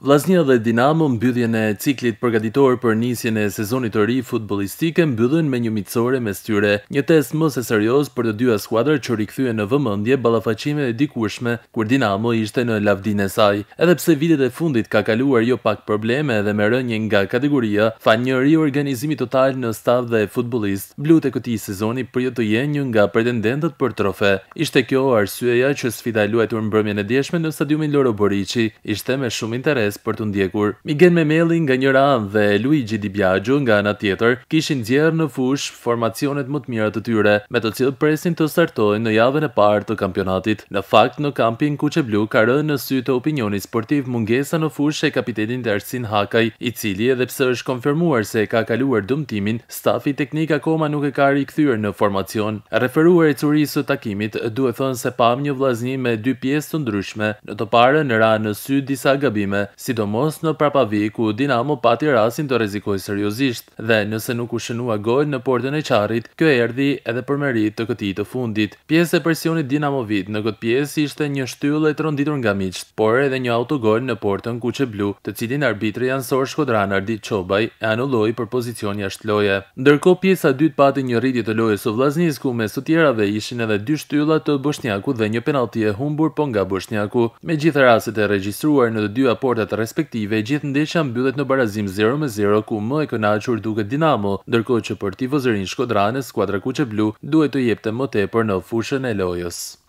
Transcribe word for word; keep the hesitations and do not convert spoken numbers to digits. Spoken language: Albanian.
Vllaznia dhe Dinamo mbylljen e ciklit përgatitor për nisjen e sezonit të ri futbollistike mbyllën me një miqësore mes tyre, një test më se serioz për të dyja skuadrat që rikthyen në vëmendje ballafaqimeve e dikurshme kur Dinamo ishte në lavdinë e saj. Edhe pse vitet e fundit ka kaluar jo pak probleme edhe me rënje nga kategoria, fa një riorganizimi total në staf dhe futbollist, blut e këtij sezoni për të jenë një nga pretendentët për trofe. Ishte kjo arsyeja që sfida e luajtur mbrëmjen e djeshme në stadiumin Loro Boriçi ishte me shumë interes për të ndjekur. Miguel Memeli nga njëra anë dhe Luigi Di Biagio nga ana tjetër kishin nxjerrë në fushë formacionet më të mira të tyre, me të cilët presin të startojnë në javën e parë të kampionatit. Në fakt, në kampin kuqe-blu ka rënë në sy të opinionit sportiv mungesa në fushë e kapitenit Ersin Hakaj, i cili edhe pse është konfirmuar se ka kaluar dëmtimin, stafi teknik akoma nuk e ka rikthyer në formacion. Referuar i curisë së takimit, duhet thënë se pam një vllazni me dy pjesë të ndryshme. Në të parën ra në sy disa gabime, sidomos në Prapavi ku Dinamo pati rastin të rrezikojë seriozisht dhe nëse nuk u shënua gol në portën e Qarrit, kjo erdhi edhe për merit të këtij të fundit. Pjesë e presionit dinamovit në këtë pjesë ishte një shtyllë e tronditur nga miqt, por edhe një autogol në portën kuqe-blu, të cilin arbitri anësor shkodran Ardi Çobaj e anulloi për pozicion jashtë loje. Ndërkohë pjesa e dytë pati një rritje të lojës së Vllaznisë ku mes të tjerave ishin edhe dy shtylla të Boshnjakut dhe një penallti e humbur po nga Boshnjaku. Me gjithë rastet e regjistruar në të dyja portat respektive, gjithë ndeshja mbyllet në barazim zero me zero ku më e kënaqur duket Dinamo, ndërkohë që për tifozërinë shkodrane skuadra kuqe-blu duhet të jepte më tepër në fushën e lojës.